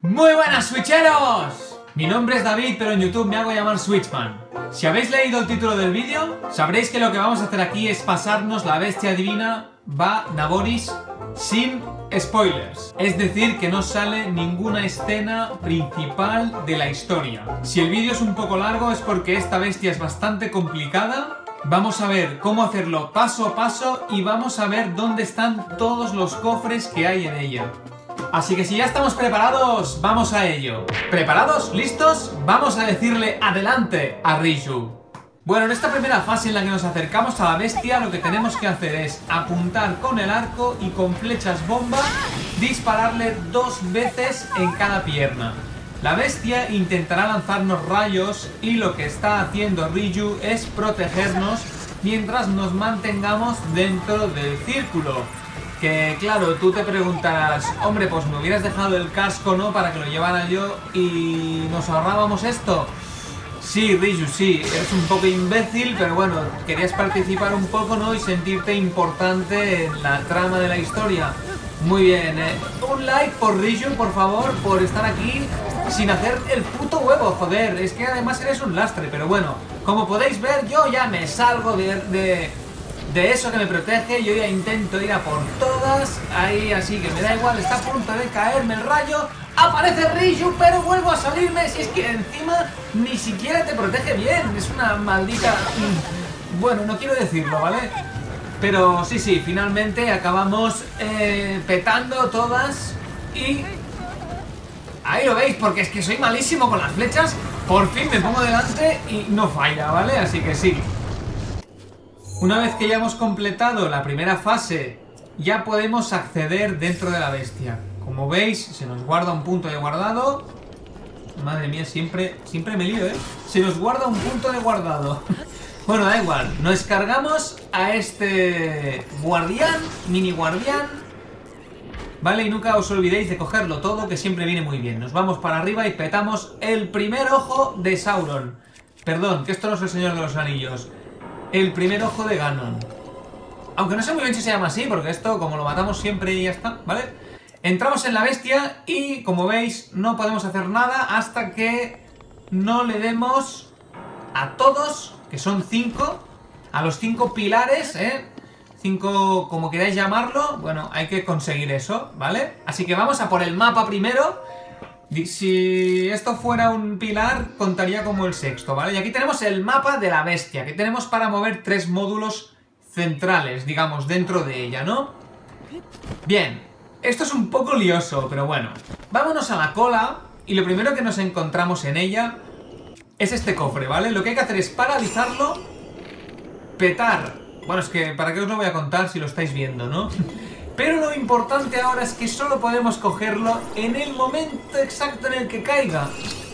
Muy buenas, Switcheros. Mi nombre es David, pero en YouTube me hago llamar Switchman. Si habéis leído el título del vídeo, sabréis que lo que vamos a hacer aquí es pasarnos la bestia divina Va Naboris sin spoilers. Es decir, que no sale ninguna escena principal de la historia. Si el vídeo es un poco largo es porque esta bestia es bastante complicada. Vamos a ver cómo hacerlo paso a paso y vamos a ver dónde están todos los cofres que hay en ella. Así que si ya estamos preparados, vamos a ello. ¿Preparados? ¿Listos? Vamos a decirle adelante a Riju. Bueno, en esta primera fase en la que nos acercamos a la bestia, lo que tenemos que hacer es apuntar con el arco y con flechas bomba dispararle 2 veces en cada pierna. La bestia intentará lanzarnos rayos y lo que está haciendo Riju es protegernos mientras nos mantengamos dentro del círculo. Que claro, tú te preguntarás, hombre, pues me hubieras dejado el casco, ¿no? Para que lo llevara yo y nos ahorrábamos esto. Sí, Riju, sí, eres un poco imbécil, pero bueno, querías participar un poco, ¿no? Y sentirte importante en la trama de la historia. Muy bien, un like por Riju, por favor, por estar aquí sin hacer el puto huevo, joder. Es que además eres un lastre, pero bueno, como podéis ver, yo ya me salgo de eso que me protege. Yo ya intento ir a por todas. Ahí, así que me da igual, está a punto de caerme el rayo. Aparece Riju, pero vuelvo a salirme. Si es que encima ni siquiera te protege bien. Es una maldita... Bueno, no quiero decirlo, ¿vale? Pero sí, finalmente acabamos petando todas. Y... ahí lo veis, porque es que soy malísimo con las flechas. Por fin me pongo delante y no falla, ¿vale? Así que sí. Una vez que ya hemos completado la primera fase, ya podemos acceder dentro de la bestia. Como veis, se nos guarda un punto de guardado. Madre mía, siempre me lío, ¿eh? Se nos guarda un punto de guardado. Bueno, da igual. Nos cargamos a este guardián, mini guardián. Vale, y nunca os olvidéis de cogerlo todo, que siempre viene muy bien. Nos vamos para arriba y petamos el primer ojo de Sauron. Perdón, que esto no es el Señor de los Anillos. El primer ojo de Ganon. Aunque no sé muy bien si se llama así, porque esto, como lo matamos siempre y ya está, ¿vale? Entramos en la bestia y, como veis, no podemos hacer nada hasta que no le demos a todos, que son 5, a los 5 pilares, 5, como queráis llamarlo. Bueno, hay que conseguir eso, ¿vale? Así que vamos a por el mapa primero. Si esto fuera un pilar, contaría como el sexto, ¿vale? Y aquí tenemos el mapa de la bestia, que tenemos para mover 3 módulos centrales, digamos, dentro de ella, ¿no? Bien, esto es un poco lioso, pero bueno. Vámonos a la cola, y lo primero que nos encontramos en ella es este cofre, ¿vale? Lo que hay que hacer es paralizarlo, petar. Bueno, es que ¿para qué os lo voy a contar si lo estáis viendo, no? Pero lo importante ahora es que solo podemos cogerlo en el momento exacto en el que caiga.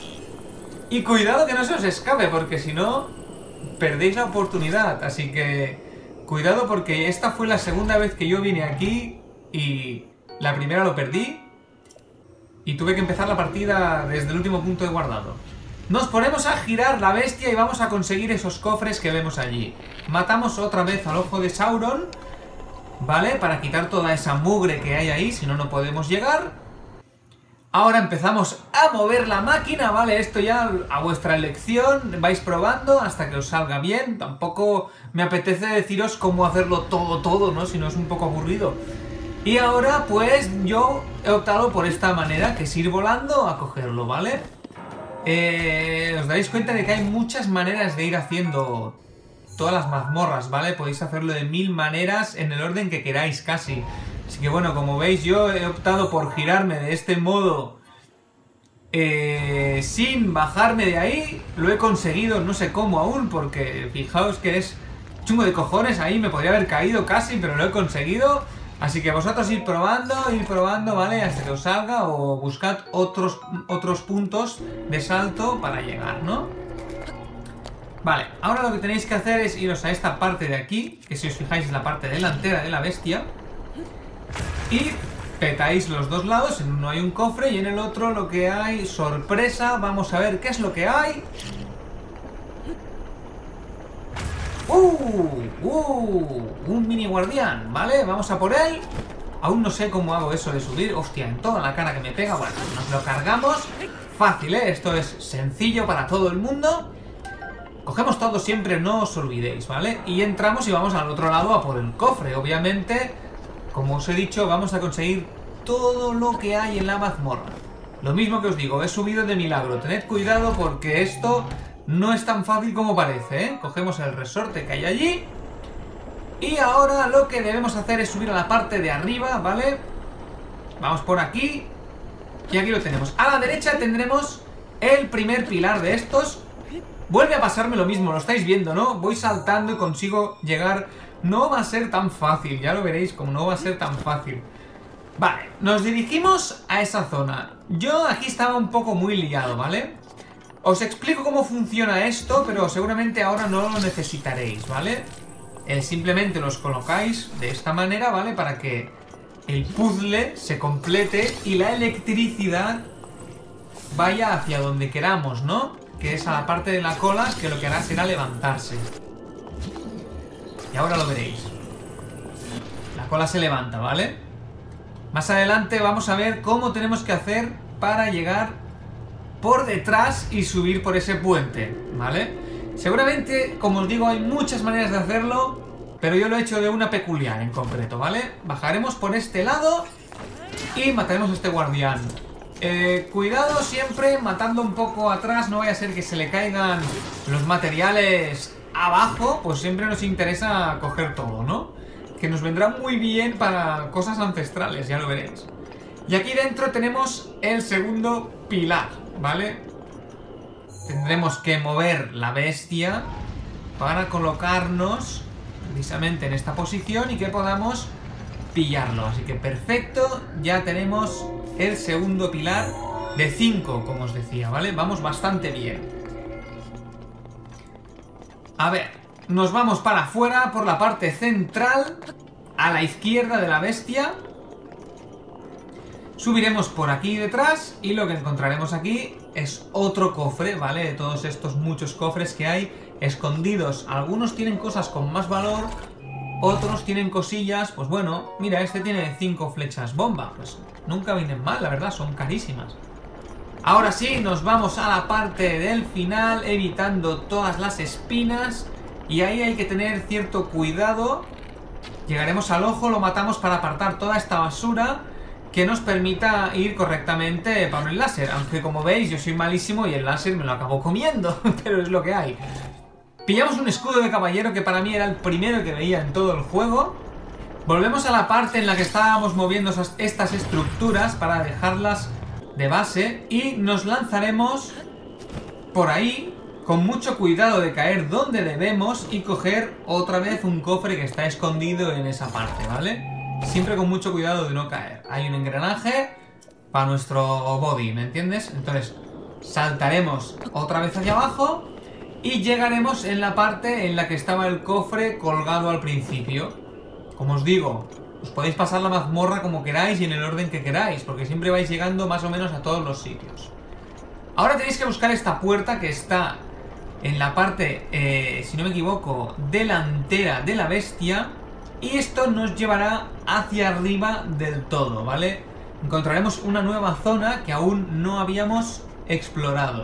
Y cuidado que no se os escape, porque si no, perdéis la oportunidad. Así que cuidado, porque esta fue la segunda vez que yo vine aquí y la primera lo perdí. Y tuve que empezar la partida desde el último punto de guardado. Nos ponemos a girar la bestia y vamos a conseguir esos cofres que vemos allí. Matamos otra vez al ojo de Sauron, ¿vale? Para quitar toda esa mugre que hay ahí, si no, no podemos llegar. Ahora empezamos a mover la máquina, ¿vale? Esto ya a vuestra elección, vais probando hasta que os salga bien. Tampoco me apetece deciros cómo hacerlo todo, ¿no? Si no es un poco aburrido. Y ahora, pues, yo he optado por esta manera, que es ir volando a cogerlo, ¿vale? Os dais cuenta de que hay muchas maneras de ir haciendo todas las mazmorras, ¿vale? Podéis hacerlo de 1000 maneras en el orden que queráis, casi. Así que bueno, como veis, yo he optado por girarme de este modo sin bajarme de ahí. Lo he conseguido, no sé cómo aún, porque fijaos que es chungo de cojones. Ahí me podría haber caído casi, pero lo he conseguido. Así que vosotros ir probando, ¿vale? Hasta que os salga, o buscad otros puntos de salto para llegar, ¿no? Vale, ahora lo que tenéis que hacer es iros a esta parte de aquí, que si os fijáis es la parte delantera de la bestia, y petáis los dos lados. En uno hay un cofre y en el otro lo que hay, sorpresa, vamos a ver qué es lo que hay. Un mini guardián, ¿vale? Vamos a por él. Aún no sé cómo hago eso de subir. Hostia, en toda la cara que me pega. Bueno, nos lo cargamos. Fácil, ¿eh? Esto es sencillo para todo el mundo. Cogemos todo siempre, no os olvidéis, ¿vale? Y entramos y vamos al otro lado a por el cofre. Obviamente, como os he dicho, vamos a conseguir todo lo que hay en la mazmorra. Lo mismo que os digo, he subido de milagro. Tened cuidado porque esto no es tan fácil como parece, ¿eh? Cogemos el resorte que hay allí. Y ahora lo que debemos hacer es subir a la parte de arriba, ¿vale? Vamos por aquí. Y aquí lo tenemos. A la derecha tendremos el primer pilar de estos. Vuelve a pasarme lo mismo, lo estáis viendo, ¿no? Voy saltando y consigo llegar. No va a ser tan fácil, ya lo veréis como no va a ser tan fácil. Vale, nos dirigimos a esa zona. Yo aquí estaba un poco muy liado, ¿vale? Os explico cómo funciona esto, pero seguramente ahora no lo necesitaréis, ¿vale? Simplemente los colocáis de esta manera, ¿vale? Para que el puzzle se complete y la electricidad vaya hacia donde queramos, ¿no? Que es a la parte de la cola, que lo que hará será levantarse. Y ahora lo veréis. La cola se levanta, ¿vale? Más adelante vamos a ver cómo tenemos que hacer para llegar por detrás y subir por ese puente, ¿vale? Seguramente, como os digo, hay muchas maneras de hacerlo, pero yo lo he hecho de una peculiar en concreto, ¿vale? Bajaremos por este lado y mataremos a este guardián. Cuidado siempre matando un poco atrás, no vaya a ser que se le caigan los materiales abajo, pues siempre nos interesa coger todo, ¿no? Que nos vendrá muy bien para cosas ancestrales, ya lo veréis. Y aquí dentro tenemos el segundo pilar, ¿vale? Tendremos que mover la bestia para colocarnos precisamente en esta posición y que podamos pillarlo. Así que perfecto, ya tenemos el segundo pilar de 5, como os decía, ¿vale? Vamos bastante bien. A ver, nos vamos para afuera por la parte central, a la izquierda de la bestia. Subiremos por aquí detrás y lo que encontraremos aquí es otro cofre, ¿vale? De todos estos muchos cofres que hay escondidos. Algunos tienen cosas con más valor, otros tienen cosillas, pues bueno, mira, este tiene 5 flechas bomba, pues nunca vienen mal, la verdad, son carísimas. Ahora sí, nos vamos a la parte del final, evitando todas las espinas, y ahí hay que tener cierto cuidado. Llegaremos al ojo, lo matamos para apartar toda esta basura que nos permita ir correctamente para el láser, aunque como veis yo soy malísimo y el láser me lo acabo comiendo, pero es lo que hay. Pillamos un escudo de caballero que para mí era el primero que veía en todo el juego. Volvemos a la parte en la que estábamos moviendo estas estructuras para dejarlas de base y nos lanzaremos por ahí con mucho cuidado de caer donde debemos y coger otra vez un cofre que está escondido en esa parte, ¿vale? Siempre con mucho cuidado de no caer. Hay un engranaje para nuestro body, ¿me entiendes? Entonces saltaremos otra vez hacia abajo y llegaremos en la parte en la que estaba el cofre colgado al principio. Como os digo, os podéis pasar la mazmorra como queráis y en el orden que queráis, porque siempre vais llegando más o menos a todos los sitios. Ahora tenéis que buscar esta puerta que está en la parte, si no me equivoco, delantera de la bestia. Y esto nos llevará hacia arriba del todo, ¿vale? Encontraremos una nueva zona que aún no habíamos explorado.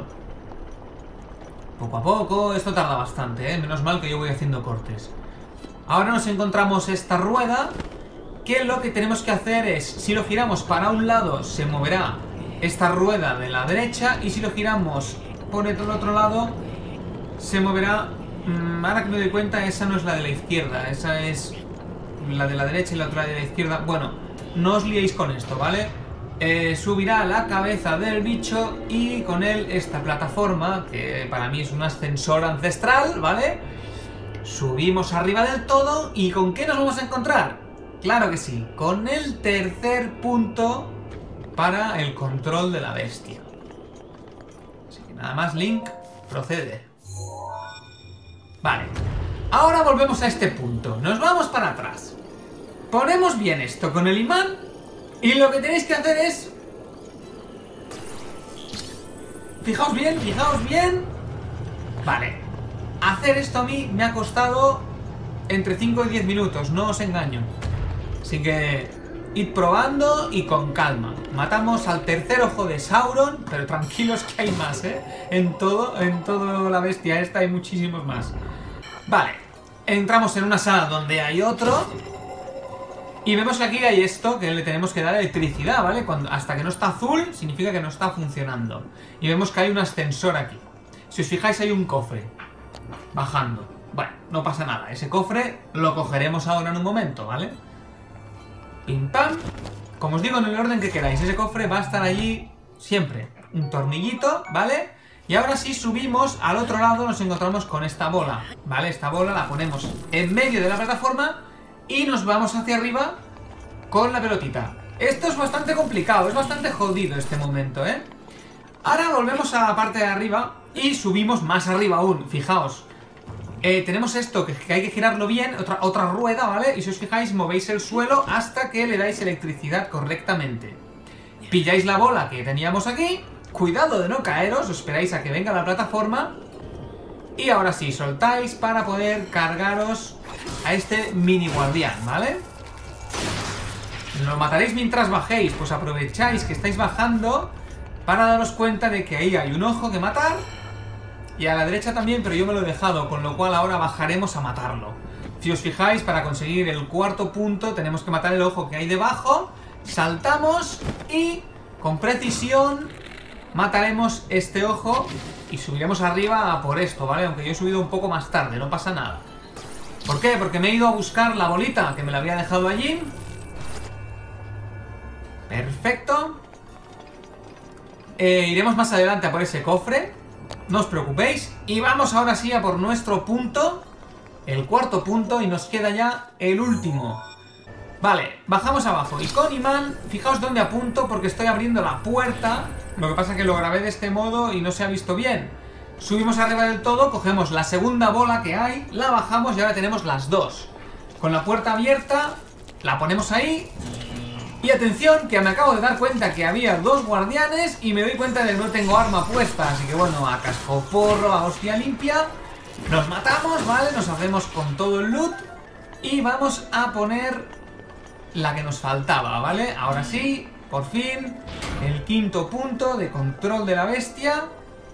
Poco a poco, esto tarda bastante, ¿eh? Menos mal que yo voy haciendo cortes. Ahora nos encontramos esta rueda, que lo que tenemos que hacer es, si lo giramos para un lado, se moverá esta rueda de la derecha, y si lo giramos por el otro lado, se moverá... ahora que me doy cuenta, esa no es la de la izquierda, esa es la de la derecha y la otra de la izquierda. Bueno, no os liéis con esto, ¿vale? Subirá la cabeza del bicho y con él esta plataforma, que para mí es un ascensor ancestral, ¿vale? Subimos arriba del todo y ¿con qué nos vamos a encontrar? Claro que sí, con el tercer punto para el control de la bestia. Así que nada más, Link, procede. Vale, ahora volvemos a este punto, nos vamos para atrás. Ponemos bien esto con el imán y lo que tenéis que hacer es... Fijaos bien. Vale, hacer esto a mí me ha costado entre 5 y 10 minutos, no os engaño. Así que id probando y con calma. Matamos al tercer ojo de Sauron, pero tranquilos que hay más, en todo la bestia esta hay muchísimos más. Vale, entramos en una sala donde hay otro. Y vemos que aquí hay esto, que le tenemos que dar electricidad, ¿vale? Hasta que no está azul, significa que no está funcionando. Y vemos que hay un ascensor aquí. Si os fijáis, hay un cofre bajando. Bueno, no pasa nada. Ese cofre lo cogeremos ahora en un momento, ¿vale? Pim pam. Como os digo, en el orden que queráis. Ese cofre va a estar allí siempre. Un tornillito, ¿vale? Y ahora sí subimos al otro lado, nos encontramos con esta bola, ¿vale? Esta bola la ponemos en medio de la plataforma y nos vamos hacia arriba con la pelotita. Esto es bastante complicado, es bastante jodido este momento, ¿eh? Ahora volvemos a la parte de arriba y subimos más arriba aún. Fijaos, tenemos esto que hay que girarlo bien, otra rueda, ¿vale? Y si os fijáis, movéis el suelo hasta que le dais electricidad correctamente. Pilláis la bola que teníamos aquí, cuidado de no caeros, os esperáis a que venga la plataforma. Y ahora sí, soltáis para poder cargaros a este mini guardián, ¿vale? Lo mataréis mientras bajéis, pues aprovecháis que estáis bajando para daros cuenta de que ahí hay un ojo que matar. Y a la derecha también, pero yo me lo he dejado, con lo cual ahora bajaremos a matarlo. Si os fijáis, para conseguir el cuarto punto tenemos que matar el ojo que hay debajo. Saltamos y con precisión mataremos este ojo y subiremos arriba a por esto, ¿vale? Aunque yo he subido un poco más tarde, no pasa nada. ¿Por qué? Porque me he ido a buscar la bolita, que me la había dejado allí. Perfecto. Iremos más adelante a por ese cofre, no os preocupéis. Y vamos ahora sí a por nuestro punto, el cuarto punto, y nos queda ya el último. Vale, bajamos abajo y con imán, fijaos dónde apunto porque estoy abriendo la puerta. Lo que pasa es que lo grabé de este modo y no se ha visto bien. Subimos arriba del todo, cogemos la segunda bola que hay, la bajamos y ahora tenemos las dos. Con la puerta abierta, la ponemos ahí. Y atención, que me acabo de dar cuenta que había dos guardianes y me doy cuenta de que no tengo arma puesta. Así que bueno, a cascoporro, a hostia limpia, nos matamos, ¿vale? Nos hacemos con todo el loot y vamos a poner la que nos faltaba, ¿vale? Ahora sí, por fin, el quinto punto de control de la bestia.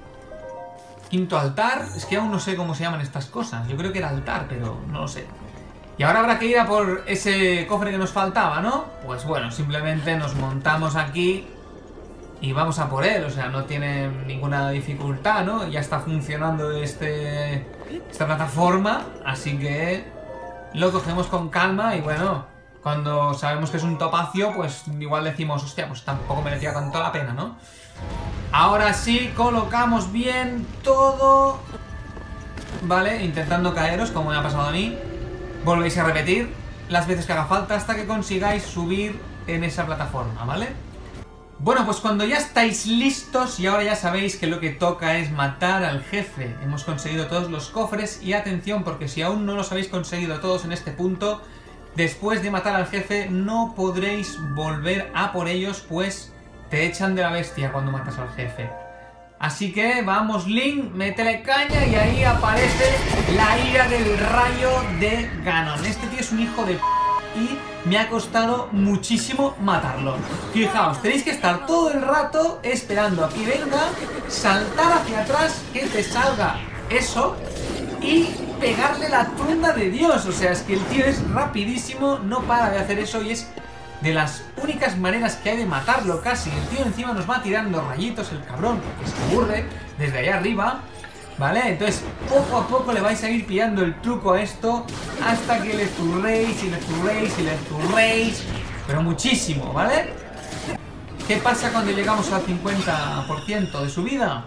Quinto altar. Es que aún no sé cómo se llaman estas cosas. Yo creo que era altar, pero no lo sé. Y ahora habrá que ir a por ese cofre que nos faltaba, ¿no? Pues bueno, simplemente nos montamos aquí y vamos a por él. O sea, no tiene ninguna dificultad, ¿no? Ya está funcionando esta plataforma, así que lo cogemos con calma y bueno, cuando sabemos que es un topacio, pues igual decimos, hostia, pues tampoco merecía tanto la pena, ¿no? Ahora sí, colocamos bien todo, ¿vale? Intentando caeros, como me ha pasado a mí. Volvéis a repetir las veces que haga falta hasta que consigáis subir en esa plataforma, ¿vale? Bueno, pues cuando ya estáis listos y ahora ya sabéis que lo que toca es matar al jefe. Hemos conseguido todos los cofres y atención, porque si aún no los habéis conseguido todos en este punto, después de matar al jefe no podréis volver a por ellos, pues te echan de la bestia cuando matas al jefe. Así que vamos, Link, métele caña y ahí aparece la ira del rayo de Ganon. Este tío es un hijo de p*** y me ha costado muchísimo matarlo. Fijaos, tenéis que estar todo el rato esperando a que venga, saltar hacia atrás, que te salga eso y pegarle la tunda de Dios. O sea, es que el tío es rapidísimo, no para de hacer eso y es de las únicas maneras que hay de matarlo casi. El tío encima nos va tirando rayitos, el cabrón, porque se aburre desde allá arriba, ¿vale? Entonces, poco a poco le vais a ir pillando el truco a esto hasta que le zurréis y le zurréis y le zurréis, pero muchísimo, ¿vale? ¿Qué pasa cuando llegamos al 50% de su vida?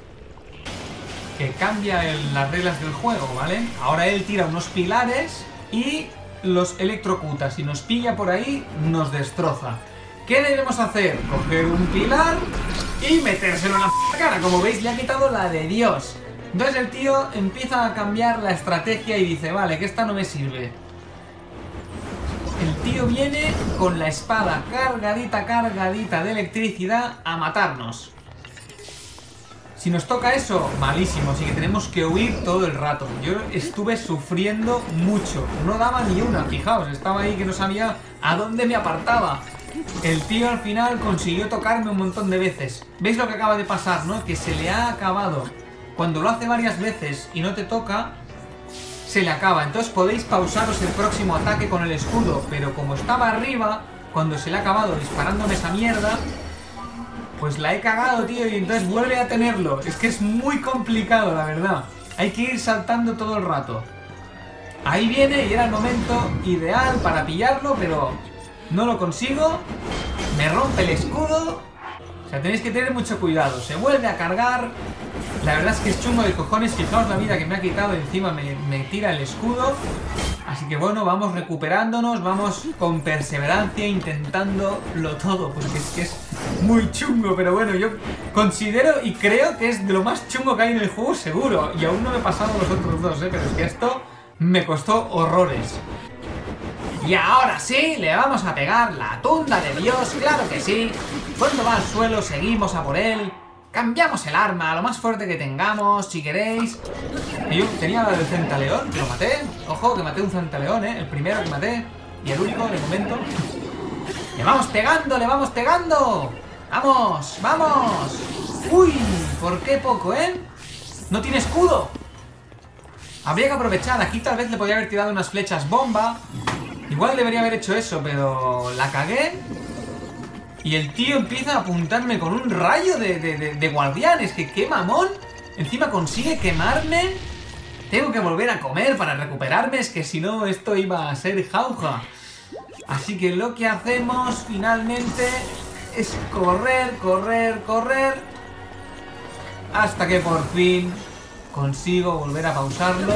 Que cambia las reglas del juego, ¿vale? Ahora él tira unos pilares y los electrocuta. Si nos pilla por ahí, nos destroza. ¿Qué debemos hacer? Coger un pilar y metérselo en la cara. Como veis, le ha quitado la de Dios. Entonces el tío empieza a cambiar la estrategia y dice, vale, que esta no me sirve. El tío viene con la espada cargadita de electricidad a matarnos. Si nos toca eso, malísimo, así que tenemos que huir todo el rato. Yo estuve sufriendo mucho, no daba ni una, fijaos, estaba ahí que no sabía a dónde me apartaba. El tío al final consiguió tocarme un montón de veces. ¿Veis lo que acaba de pasar, no? Que se le ha acabado. Cuando lo hace varias veces y no te toca, se le acaba. Entonces podéis pausaros el próximo ataque con el escudo, pero como estaba arriba, cuando se le ha acabado disparándome esa mierda, pues la he cagado, tío, y entonces vuelve a tenerlo. Es que es muy complicado, la verdad. Hay que ir saltando todo el rato. Ahí viene y era el momento ideal para pillarlo, pero no lo consigo. Me rompe el escudo. O sea, tenéis que tener mucho cuidado. Se vuelve a cargar. La verdad es que es chungo de cojones. Fijaos la vida que me ha quitado. Encima me tira el escudo. Así que bueno, vamos recuperándonos. Vamos con perseverancia intentándolo todo. Porque es que es muy chungo. Pero bueno, yo considero y creo que es de lo más chungo que hay en el juego, seguro. Y aún no me he pasado los otros dos, pero es que esto me costó horrores. Y ahora sí, le vamos a pegar la tunda de Dios, claro que sí. Cuando va al suelo seguimos a por él. Cambiamos el arma, lo más fuerte que tengamos, si queréis. Yo tenía la del centaleón, que lo maté. Ojo, que maté un centaleón, el primero que maté. Y el único, de momento. ¡Le vamos pegando, le vamos pegando! ¡Vamos, vamos! ¡Uy! ¿Por qué poco, No tiene escudo. Habría que aprovechar, aquí tal vez le podría haber tirado unas flechas bomba. Igual debería haber hecho eso, pero la cagué. Y el tío empieza a apuntarme con un rayo de guardianes. Que qué mamón. Encima consigue quemarme. Tengo que volver a comer para recuperarme. Es que si no esto iba a ser jauja. Así que lo que hacemos finalmente es correr, correr, correr. Hasta que por fin consigo volver a pausarlo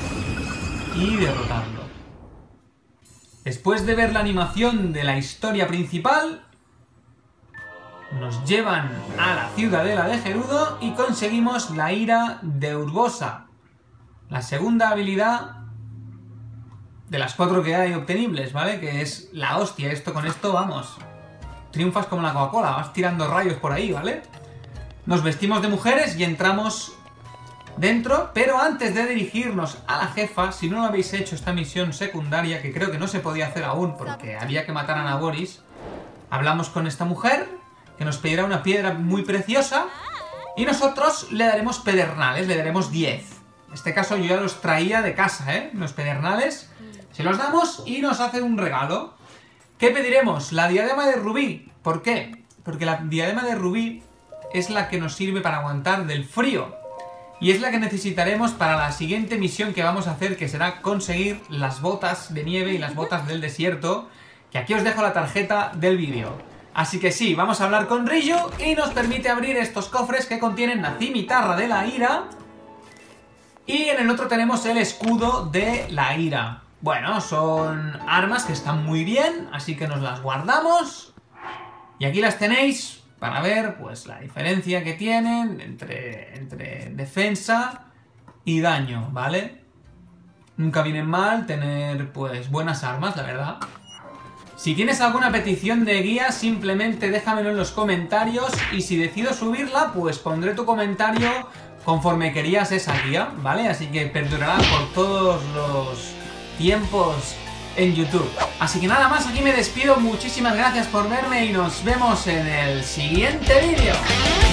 y derrotarlo. Después de ver la animación de la historia principal, nos llevan a la ciudadela de Gerudo y conseguimos la ira de Urbosa. La segunda habilidad de las 4 que hay obtenibles, ¿vale? Que es la hostia. Esto con esto, vamos, triunfas como la Coca-Cola, vas tirando rayos por ahí, ¿vale? Nos vestimos de mujeres y entramos dentro, pero antes de dirigirnos a la jefa, si no lo habéis hecho esta misión secundaria, que creo que no se podía hacer aún porque había que matar a Naboris, hablamos con esta mujer, que nos pedirá una piedra muy preciosa, y nosotros le daremos pedernales, le daremos 10. En este caso yo ya los traía de casa, los pedernales, se los damos y nos hace un regalo. ¿Qué pediremos? La diadema de rubí. ¿Por qué? Porque la diadema de rubí es la que nos sirve para aguantar del frío. Y es la que necesitaremos para la siguiente misión que vamos a hacer, que será conseguir las botas de nieve y las botas del desierto, que aquí os dejo la tarjeta del vídeo. Así que sí, vamos a hablar con Ryu y nos permite abrir estos cofres que contienen la cimitarra de la ira. Y en el otro tenemos el escudo de la ira. Bueno, son armas que están muy bien, así que nos las guardamos. Y aquí las tenéis para ver pues la diferencia que tienen entre defensa y daño, ¿vale? Nunca viene mal tener pues buenas armas, la verdad. Si tienes alguna petición de guía, simplemente déjamelo en los comentarios y si decido subirla, pues pondré tu comentario conforme querías esa guía, ¿vale? Así que perdurará por todos los tiempos en YouTube. Así que nada más, aquí me despido. Muchísimas gracias por verme y nos vemos en el siguiente vídeo.